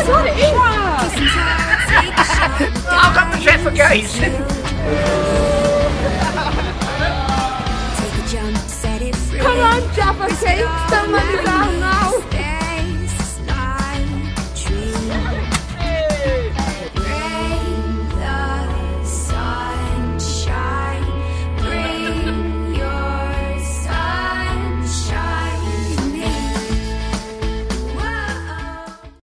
That's what it is. I've got the Jaffa gaze. Come on, Jaffa cake, somebody down there.